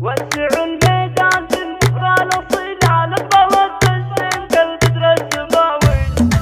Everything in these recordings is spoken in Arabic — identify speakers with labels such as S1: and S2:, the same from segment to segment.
S1: وسعوا الميدان بالبكرة نصيل على الضوء الزين كالبدر السماوي.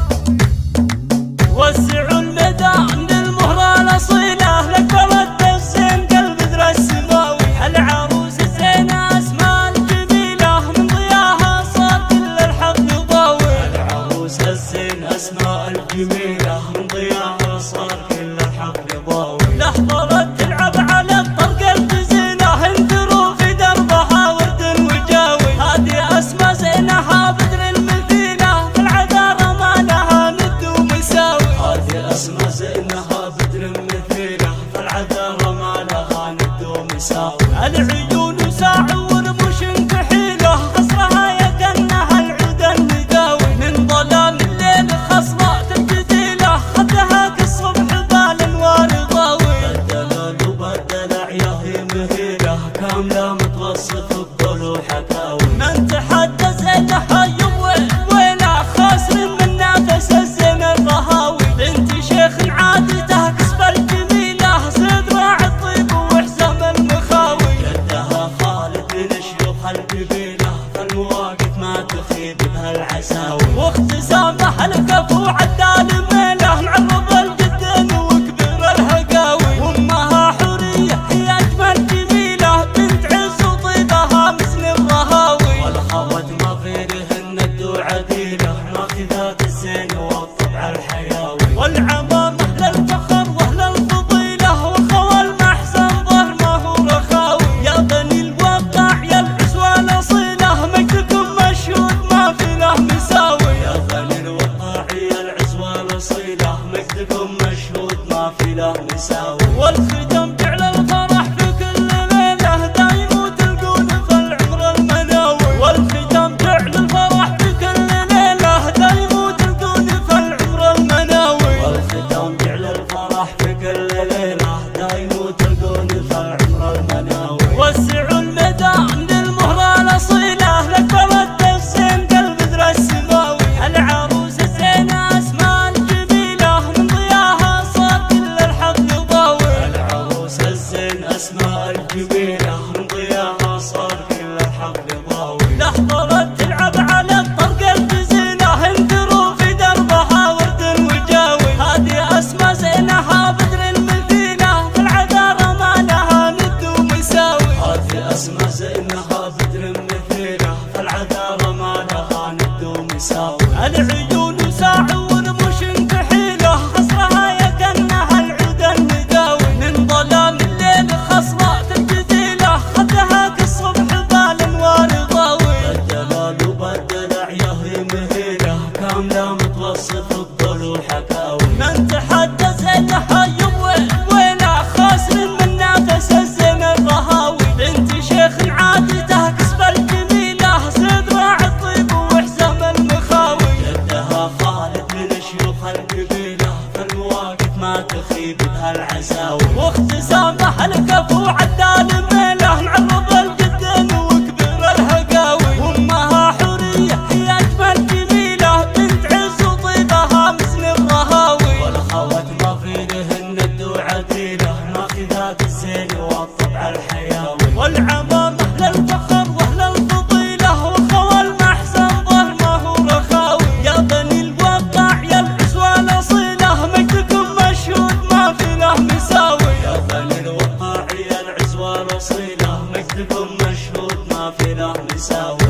S1: وسعوا الميدان بالمهرة الأصيلة لك ولد الزين كالبدر السماوي. العروس الزينة أسماء الجميلة من ضياها صار كل الحفل ضاوي. العروس الزين أسماء الجميلة من ضياها صار كل الحفل ضاوي. لحظة تلعب على الطرق الجزينة انثروا في دربها ورد وجاوي. هذه أسماء زينها بدر المثيلة في العذارى ما لها ند ومساوي. هذه أسماء زينها بدر مثيلة في العذارى ما لها ند ومساوي. العيون ساع ورموش كحيلة قصرها يكنها العود النداوي. من ظلام الليل خصمة الجزيلة خدها كالصبح بالانوار ضاوي. الدلال وبالدلع ياهي مهيلة كاملة متوسط بطول وحكاوي. من تحدى زينها يوم وينه خاسر من نفس الزين الرهاوي. بنت شيخ عادته كسب الجميلة صيد راعي الطيب وحزام المخاوي. جدها خالد من شيوخ القبيلة فالمواقف ما تخيب بها العساوي. واختسامه الكفو عدال ميله معرض الجدين وكبير الهقاوي. وامها حورية هي اجمل جميلة بنت عز وطيبها مثل الرهاوي. والخوات مغيرهن الدو عديلة ماخذات الزين والطبع الحياوي. والعمامة للفخر واهل الفضيلة وخوى المحسن ظهر ما هو رخاوي. يا بني الوقاع يا العزوة الأصيلة مجدكم مشهود ما في له مساوي. يا بني الوقاع يا العزوة الأصيلة مجدكم مشهود ما في له مساوي. والختم جعل الفرح في كل ليلة دايم وتلقون في العمر المناوي. والختم جعل الفرح في كل ليلة دايم وتلقون في العمر المناوي. والختم جعل الفرح في كل ليلة دايم وتلقون في العمر المناوي. وسعوا الميدان للمهرة الأصيلة لك ولد الزين كالبدر السماوي. العروس الزينة أسماء الجميلة من ضياها صار كل الحفل ضاوي. العروس الزين أسماء الجميلة من ضياها صار كل الحفل ضاوي. لحظة تلعب على الطرق الجزينة انثروا في دربها ورد وجاوي. هذه أسماء زينها بدر المثيلة في العذارى ما لها ند ومساوي. هذه أسماء زينها بدر مثيلة في العذارى ما لها ند ومساوي. العيون ساع ورموش كحيلة قصرها يكنها العود النداوي. من ظلام الليل خصمة الجزيلة خدها كالصبح بالانوار ضاوي. الدلال وبالدلع ياهي مهيلة كاملة متوسط بطول وحكاوي. من تحدى زينها يوم وينه خاسر من نفس الزين الرهاوي. بنت شيخ عادته كسب الجميلة صيد راعي الطيب وحزام المخاوي. جدها خالد من شيوخ القبيلة فالمواقف ما تخيب بها العساوي. واختسامه الكفو عدال ميله معرض الجدين وكبير الهقاوي. وامها حورية هي اجمل جميلة بنت عز وطيبها مثل الرهاوي. والخوات مغيرهن الدو عديلة ماخذات الزين والطبع الحياوي. والعمامة للفخر واهل الفضيلة وخوى المحسن ظهر ما هو رخاوي. يا بني الوقاع يا العزوة الأصيلة مجدكم مشهود ما في له مساوي. يا بني الوقاع يا العزوة الأصيلة مجدكم مشهود ما في له مساوي.